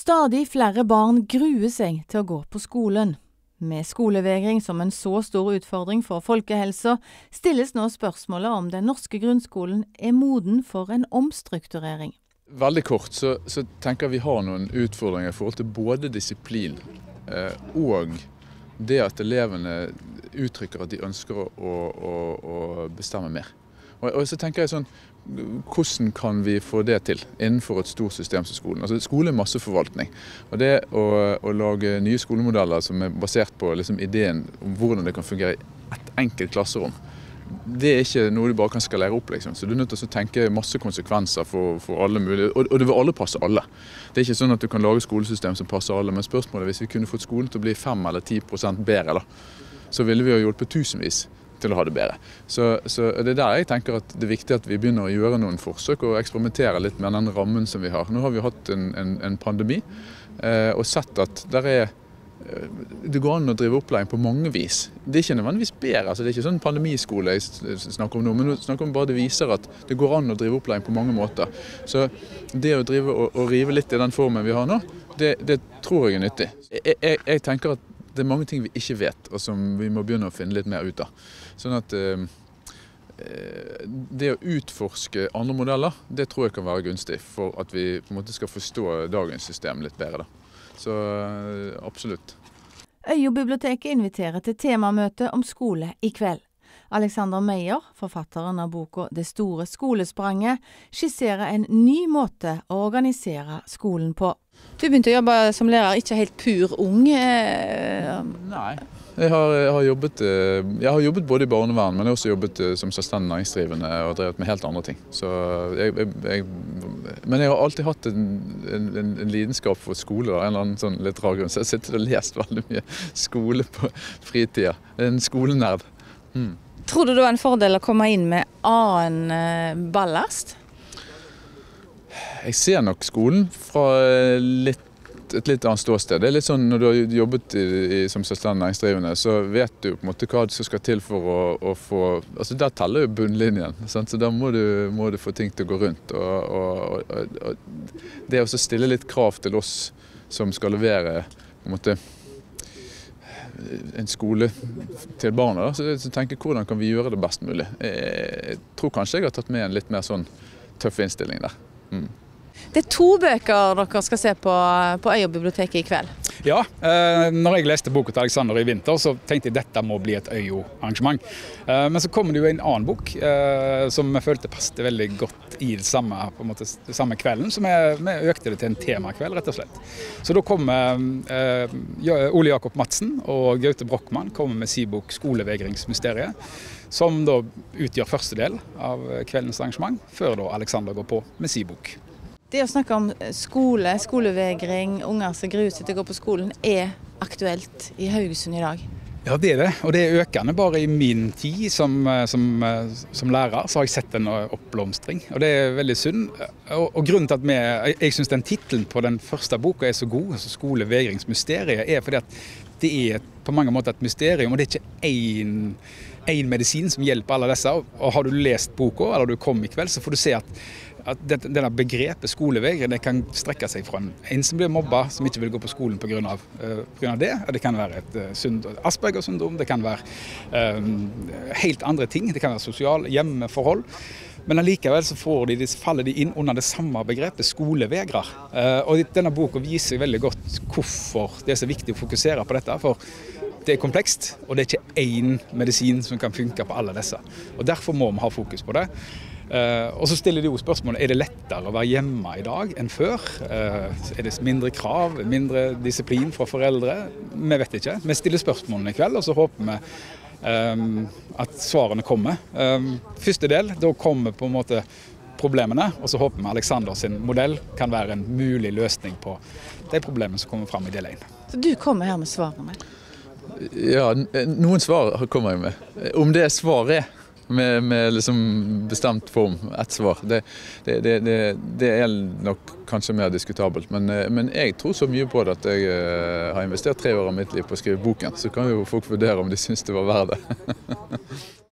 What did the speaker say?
Stadig flere barn gruer seg til å gå på skolen. Med skolevegring som en så stor utfordring for folkehelsa, stilles nå spørsmålet om den norske grunnskolen er moden for en omstrukturering. Veldig kort så tenker vi har noen utfordringer i forhold til både disiplin og det at elevene uttrykker at de ønsker å bestemme mer. Og så tenker jeg sånn, hvordan kan vi få det til innenfor et stort system som skolen? Altså, skole er masseforvaltning, og det å lage nye skolemodeller som er basert på liksom, ideen om hvordan det kan fungere i et enkelt klasserom, det er ikke noe du bare kan skalere opp, liksom. Så du er nødt til å tenke masse konsekvenser for alle mulige, og det vil alle passe alle. Det er ikke sånn at du kan lage skolesystem som passer alle, men spørsmålet er hvis vi kunne fått skolen til å bli 5 eller 10% bedre, så ville vi ha hjulpet tusenvis til å ha det bedre. Så det er der jeg tenker at det er viktig at vi begynner å gjøre noen forsøk og eksperimentere litt med den rammen som vi har. Nå har vi hatt en pandemi og sett at det går an å drive opplæring på mange vis. Det er ikke nødvendigvis bedre, altså det er ikke sånn pandemiskole jeg snakker om nå, men nå snakker om bare det viser at det går an å drive opplæring på mange måter. Så det å drive og rive litt i den formen vi har nå, det tror jeg er nyttig. Jeg tenker at det er mange ting vi ikke vet, og som vi må begynne å finne litt mer ut av. Sånn at det å utforske andre modeller, det tror jeg kan være gunstig for at vi på en måte skal forstå dagens system litt bedre. Så absolutt. Øyo-biblioteket inviterer til temamøte om skole i kveld. Alexander Meyer, forfatteren av boka Det store skolespranget, skisserer en ny måte å organisere skolen på. Du begynte å jobbe som lærer, ikke helt pur ung? Nei. Jeg har jobbet både i barnevern, men jeg har også jobbet som selvstendig næringsdrivende og drevet med helt andre ting. Så men jeg har alltid hatt en lidenskap for skole, en eller annen sånn litt rar grunn. Så jeg har sittet og lest veldig mye skole på fritida. En skolenerd. Tror du det var en fordel å komme inn med annen ballast? Jeg ser nok skolen fra et litt annet ståsted. Det er litt sånn når du har jobbet som selvstendig næringsdrivende, så vet du på en måte hva som skal til for å få. Altså der teller jo bunnlinjen, sant? Så da må du få ting til å gå rundt. Og det å stille litt krav til oss som skal levere på en måte en skole til barna, så tenker jeg hvordan kan vi gjøre det best mulig. Jeg tror kanskje jeg har tatt med en litt mer sånn tøff innstilling der. Det er 2 bøker dere skal se på Øyo-biblioteket i kveld. Ja, når jeg leste boka til Alexander i vinter, så tenkte jeg dette må bli et Øyo-arrangement. Men så kommer det jo en annen bok som jeg følte passet veldig godt i det samme kvelden, så vi økte det til en temakveld, rett og slett. Så da kommer Ole Jakob Madsen og Gaute Brochmann kommer med sin bok Skolevegringsmysteriet, som da utgjør første del av kveldens arrangement, før da Alexander går på med sin bok. Det å snakke om skolevegring, unger som gruer seg til å gå på skolen, er aktuelt i Haugesund i dag. Ja, det er det. Og det er økende. Bare i min tid som lærer så har jeg sett en oppblomstring. Og det er veldig synd. Og grunnen til at jeg synes den titelen på den første boka er så god, altså Skolevegringsmysteriet, er fordi at det er på mange måter et mysterium, og det er ikke en medisin som hjelper alle disse. Og har du lest boka, eller du kom i kveld, så får du se at denne begrepet skolevegring, det kan strekke seg fra en som blir mobbet, som ikke vil gå på skolen på grunn av det. Det kan være et Asperger-syndrom, det kan være helt andre ting, det kan være sosiale hjemmeforhold. Men allikevel så faller de inn under det samme begrepet, skolevegrer. Og denne boka viser veldig godt hvorfor det er så viktig å fokusere på dette, for det er komplekst, og det er ikke én medisin som kan funke på alle disse. Og derfor må vi ha fokus på det. Og så stiller de jo spørsmålet, er det lettere å være hjemme i dag enn før? Er det mindre krav, mindre disiplin fra foreldre? Vi vet ikke. Vi stiller spørsmålene i kveld, og så håper vi at svarene kommer. Første del, da kommer på en måte problemene, og så håper vi Alexander sin modell kan være en mulig løsning på de problemene som kommer frem i del 1. Så du kommer her med svarene? Ja, noen svar kommer jeg med. Om det svaret med liksom bestemt form, et svar, det er nok kanskje mer diskutabelt. Men jeg tror så mye på det at jeg har investert 3 år av mitt liv på å skrive boken, så kan jo folk vurdere om de synes det var verdt det.